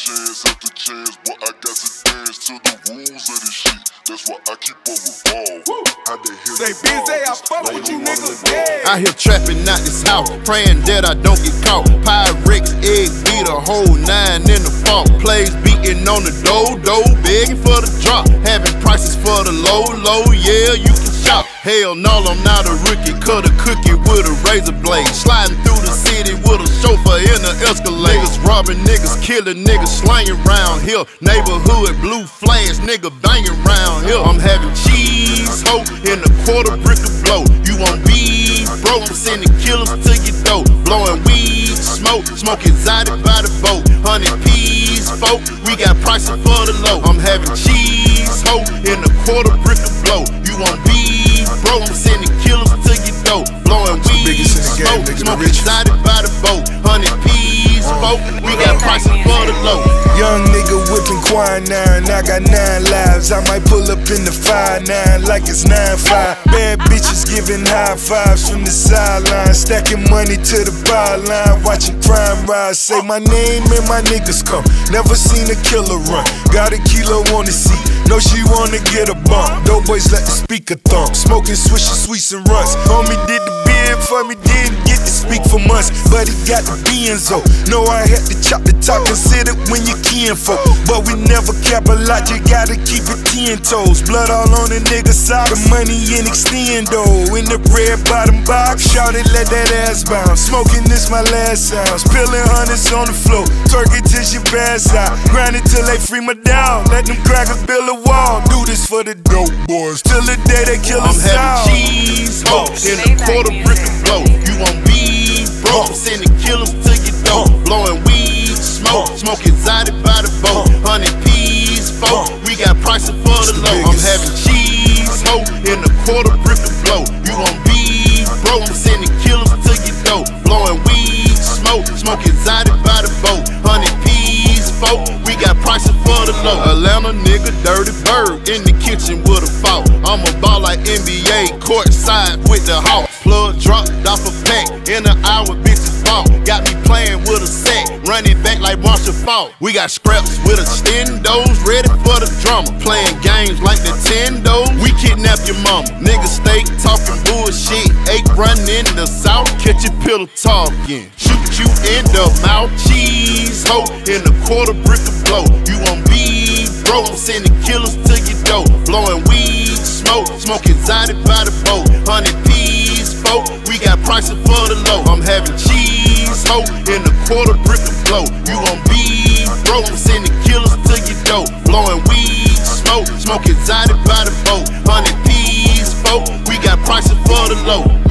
after chance, but I got to dance to the rules of this shit. That's why I keep on revolving. How they hear Say busy, I fuck with you niggas, yeah. I hear trapping out this house, praying that I don't get caught. Pyrex, egg, beat a whole 9 in the fall. Plays beating on the dough, begging for the drop. Having prices for the low, yeah, you can shop. Hell no, I'm not a rookie. Cut a cookie with a razor blade. Sliding through the city with a chauffeur in the Escalade. Niggas robbing niggas, killing niggas, slanging round here. Neighborhood blue flash, nigga banging round here. I'm having cheese, ho, in a quarter brick of blow. You want beef, bro, I'm sending killers to your door. Blowing weed, smoke, smoking exotic by the boat. 100 P's, folk, we got prices for the low. I'm having cheese, ho, in a quarter brick of blow. You want beef, bro, I'm sending killers to your door. Blowing weed, smoke, smoking exotic by the boat. 100 P's, folk, we got prices for the low. Young nigga whipping quinine, I got 9 lives. I might pull up in the 5-9 like it's 9-5. Bad bitches giving high fives from the sideline, stacking money to the byline, watching crime rise. Say my name and my niggas come. Never seen a killer run. Got a kilo on the seat. Know she wanna get a bump. Dope boys let the speaker thump. Smoking swishes, sweets and runs. Homie did the bid for me, didn't get to speak for months, but he got the Benzo. Know I had to chop the top, consider when you kinfolk. But we never cap a lot, you gotta keep it 10 toes. Blood all on the nigga side, the money in extendo. In the red bottom box, shout it, let that ass bounce. Smoking this my last sound, spilling hundreds on the floor. Twerk it till she pass out, grind it till they free my down. Let them crackers build a wall, do this for the dope boys, till the day they kill us out. I'm having cheese, ho, in a quarter brick of blow. You want beef, bro, I'm sending killers to your door. Blowing weed, smoke, smoking exotic by the boat. 100 P's, folk, we got prices for the low. I'm having cheese, ho, in a quarter brick of blow. You want beef, bro, I'm sending killers to your door. Blowing weed, smoke, smoking exotic by the boat. 100 P's, folk, we got prices for the low. Atlanta nigga, dirty bird, in the kitchen with a fork. I'm a ball like NBA, courtside with the Hawks. Plug dropped off a pack, in an hour bitches bought. Got me playing with a sack, running back like Marshall Faulk. We got scraps with extendos, ready for the drama. Playing games like Nintendo, we kidnap your mama. Niggas stay talking bullshit, 8 running in the south. Catch your pillow talking, shoot you in the mouth. Cheese, ho, in a quarter brick of blow. You want beef, bro, I'm sending killers to your door. Blowing weed, smoke, smoking exotic by the boat. 100 P's, folk, we got prices for the low. I'm having cheese, ho, in a quarter brick of blow. You want beef, bro, I'm sending killers to your door. Blowing weed, smoke, smoking exotic by the boat. 100 P's, folk, we got prices for the low.